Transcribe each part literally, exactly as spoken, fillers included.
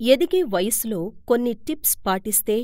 ఎదిగే వయసులో కొన్ని టిప్స్ పాటిస్తే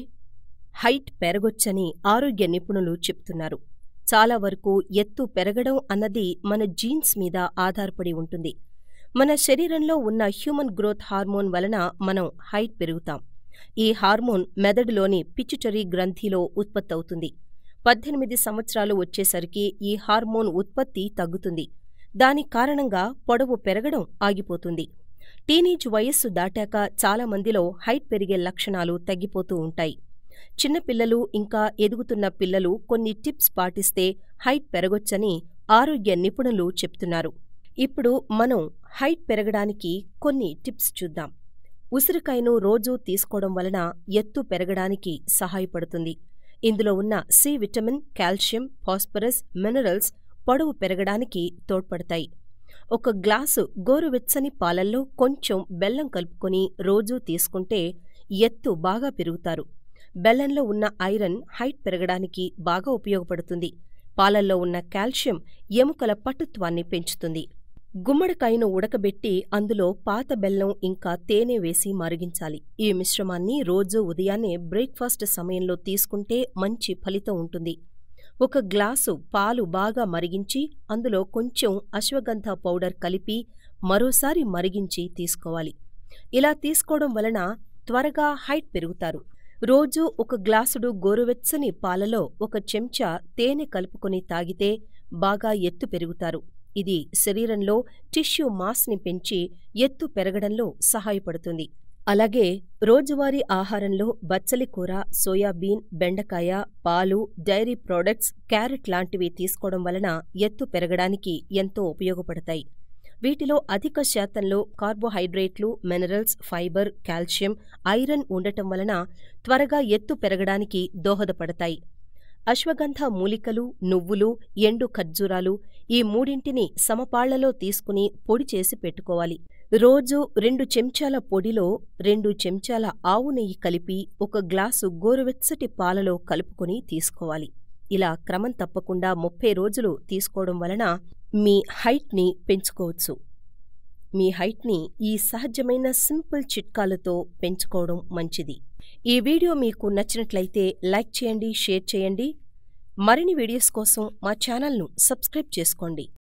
హైట్ పెరగొచ్చని ఆరోగ్య నిపుణులు చెప్తున్నారు. చాలా వరకు ఎత్తు పెరగడం అన్నది మన జీన్స్ మీద ఆధారపడి ఉంటుంది. మన శరీరంలో ఉన్న హ్యూమన్ గ్రోత్ హార్మోన్ వలన మనం హైట్ పెరుగుతాం. ఈ హార్మోన్ మెదడులోని పిట్యూటరీ గ్రంథిలో ఉత్పత్తవుతుంది. పద్దెనిమిది సంవత్సరాలు వచ్చేసరికి ఈ హార్మోన్ ఉత్పత్తి తగ్గుతుంది. దాని కారణంగా పొడవు పెరగడం ఆగిపోతుంది. టీనేజ్ వయస్సు దాటాక చాలామందిలో హైట్ పెరిగే లక్షణాలు తగ్గిపోతూ ఉంటాయి. చిన్నపిల్లలు ఇంకా ఎదుగుతున్న పిల్లలు కొన్ని టిప్స్ పాటిస్తే హైట్ పెరగొచ్చని ఆరోగ్య నిపుణులు చెప్తున్నారు. ఇప్పుడు మనం హైట్ పెరగడానికి కొన్ని టిప్స్ చూద్దాం. ఉసిరికాయను రోజూ తీసుకోవడం వలన ఎత్తు పెరగడానికి సహాయపడుతుంది. ఇందులో ఉన్న C vitamin, calcium, phosphorus, minerals పొడవు పెరగడానికి తోడ్పడతాయి. ఒక గ్లాసు గోరువెచ్చని పాలల్లో కొంచెం బెల్లం కలుపుకొని రోజూ తీసుకుంటే ఎత్తు బాగా పెరుగుతారు. బెల్లంలో ఉన్న ఐరన్ హైట్ పెరగడానికి బాగా ఉపయోగపడుతుంది. పాలల్లో ఉన్న కాల్షియం ఎముకల పటుత్వాన్ని పెంచుతుంది. గుమ్మడికాయను ఉడకబెట్టి అందులో పాత బెల్లం ఇంకా తేనె వేసి మరిగించాలి. ఈ మిశ్రమాన్ని రోజూ ఉదయాన్నే బ్రేక్ఫాస్ట్ సమయంలో తీసుకుంటే మంచి ఫలితం ఉంటుంది. ఒక గ్లాసు పాలు బాగా మరిగించి అందులో కొంచెం అశ్వగంధ పౌడర్ కలిపి మరోసారి మరిగించి తీసుకోవాలి. ఇలా తీసుకోవడం వలన త్వరగా హైట్ పెరుగుతారు. రోజూ ఒక గ్లాసుడు గోరువెచ్చని పాలలో ఒక చెంచా తేనె కలుపుకొని తాగితే బాగా ఎత్తు పెరుగుతారు. ఇది శరీరంలో టిష్యూ మాస్ని పెంచి ఎత్తు పెరగడంలో సహాయపడుతుంది. అలాగే రోజువారీ ఆహారంలో బచ్చలి కూర, సోయాబీన్, బెండకాయ, పాలు, డైరీ ప్రోడక్ట్స్, క్యారెట్ లాంటివి తీసుకోవడం వలన ఎత్తు పెరగడానికి ఎంతో ఉపయోగపడతాయి. వీటిలో అధిక శాతంలో కార్బోహైడ్రేట్లు, మినరల్స్, ఫైబర్, కాల్షియం, ఐరన్ ఉండటం వలన త్వరగా ఎత్తు పెరగడానికి దోహదపడతాయి. అశ్వగంధ మూలికలు, నువ్వులు, ఎండు ఖర్జూరాలు ఈ మూడింటిని సమపాళ్లలో తీసుకుని పొడి చేసి పెట్టుకోవాలి. రోజూ రెండు చెంచాల పొడిలో రెండు చెంచాల ఆవు నెయ్యి కలిపి ఒక గ్లాసు గోరువెచ్చటి పాలలో కలుపుకొని తీసుకోవాలి. ఇలా క్రమం తప్పకుండా ముప్పై రోజులు తీసుకోవడం వలన మీ హైట్ని పెంచుకోవచ్చు. మీ హైట్ని ఈ సహజమైన సింపుల్ చిట్కాలతో పెంచుకోవడం మంచిది. ఈ వీడియో మీకు నచ్చినట్లయితే లైక్ చేయండి, షేర్ చేయండి. మరిన్ని వీడియోస్ కోసం మా ఛానల్ను సబ్స్క్రైబ్ చేసుకోండి.